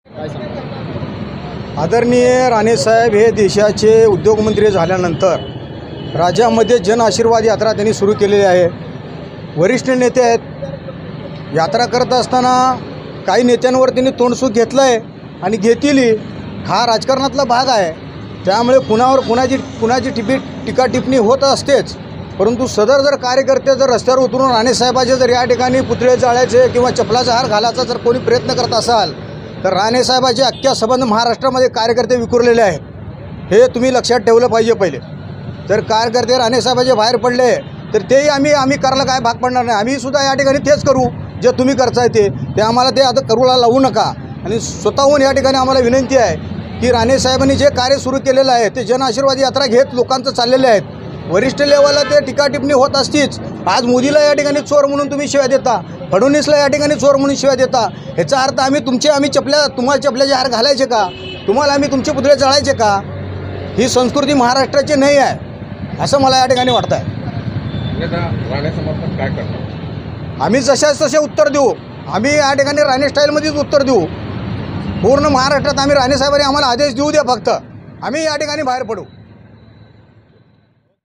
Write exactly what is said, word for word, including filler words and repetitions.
आदरणीय राणेसाहेब हे देशाचे उद्योगमंत्री झाल्यानंतर राज्यामध्ये जन आशीर्वाद यात्रा त्यांनी सुरू केलेली आहे। वरिष्ठ नेते आहेत। यात्रा करत असताना काही नेत्यांवर त्यांनी तोंडसूक घेतलं आहे आणि घेतीलही। हा राजकारणातला भाग आहे, त्यामुळे कुणावर कुणाची कुणाची टिपी टीका टिप्पणी होत असतेच। परंतु सदर जर कार्यकर्ते जर रस्त्यावर उतरून राणेसाहेबाचे जर या ठिकाणी पुतळे जाळायचे किंवा चपलाचा हार घालायचा जर कोणी प्रयत्न करत असाल तर राणेसाहेबाचे अख्ख्या संबंध महाराष्ट्रामध्ये कार्यकर्ते विखुरलेले आहेत, हे तुम्ही लक्षात ठेवलं पाहिजे। पहिले जर कार्यकर्ते राणेसाहेबाचे बाहेर पडले तर तेही आम्ही आम्ही करायला काय भाग पडणार नाही। आम्ही सुद्धा या ठिकाणी तेच करू जे तुम्ही करताय ते ते आम्हाला ते आता करूला लावू नका। आणि स्वतःहून या ठिकाणी आम्हाला विनंती आहे की राणेसाहेबांनी जे कार्य सुरू केलेलं आहे ते जन आशीर्वाद यात्रा घेत लोकांचं चाललेले आहेत। वरिष्ठ लेवलला ते टीका टिप्पणी होत असतीच। आज मोदीला या ठिकाणी चोर म्हणून तुम्ही शिव्या देता, फडणवीसला या ठिकाणी चोर म्हणून शिव्या देता। ह्याचा अर्थ आम्ही तुमचे आम्ही चपल्या तुम्हाला चपल्याचे हार घालायचे का? तुम्हाला आम्ही तुमचे पुतळे जाळायचे का? ही संस्कृती महाराष्ट्राची नाही आहे असं मला या ठिकाणी वाटतं आहे। राणे समर्थक काय करतात? आम्ही जशाच तसे उत्तर देऊ। आम्ही या ठिकाणी राणे स्टाईलमध्येच उत्तर देऊ। पूर्ण महाराष्ट्रात आम्ही राणेसाहेबांनी आम्हाला आदेश देऊ द्या, फक्त आम्ही या ठिकाणी बाहेर पडू।